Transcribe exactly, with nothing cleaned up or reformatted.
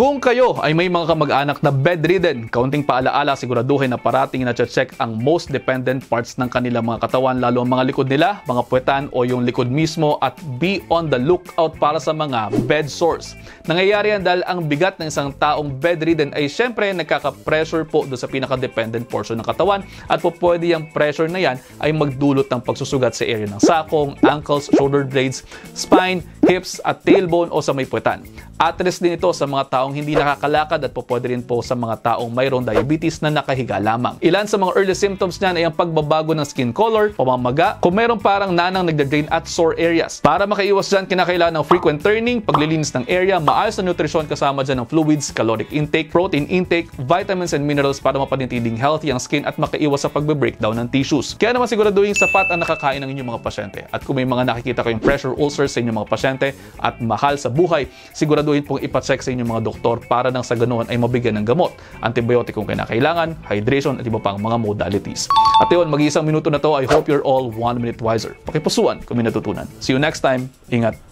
Kung kayo ay may mga kamag-anak na bedridden, kaunting paalaala, siguraduhin na parating na check ang most dependent parts ng kanilang mga katawan, lalo ang mga likod nila, mga puwetan o yung likod mismo, at be on the lookout para sa mga bed sores. Nangyayari yan dahil ang bigat ng isang taong bedridden ay syempre nagkaka-pressure po doon sa pinaka-dependent portion ng katawan, at po pwede yung pressure na yan ay magdulot ng pagsusugat sa area ng sakong, ankles, shoulder blades, spine, hips at tailbone o sa may puwetan. At risk din ito sa mga taong hindi nakakalakad at po pwede rin po sa mga taong mayroong diabetes na nakahiga lamang. Ilan sa mga early symptoms niyan ay ang pagbabago ng skin color, pamamaga, kung mayroong parang nanang nagda-drain at sore areas. Para makaiwas dyan, kinakailangan ng frequent turning, paglilinis ng area, maayos na nutrisyon kasama dyan ng fluids, caloric intake, protein intake, vitamins and minerals para mapanatiling healthy ang skin at makaiwas sa pagbe-breakdown ng tissues. Kaya naman siguraduhin sapat ang nakakain ng inyong mga pasyente. At kung may mga nakikita kayong pressure ulcers sa inyong mga pasyente at mahal sa buhay, siguraduhin pong ipacheck sa inyong mga doktor para nang sa ganoon ay mabigyan ng gamot, antibiotic kung kinakailangan, hydration at iba pang mga modalities. At yun, mag-iisang minuto na to, I hope you're all one minute wiser. Pakipusuan kung may natutunan. See you next time. Ingat!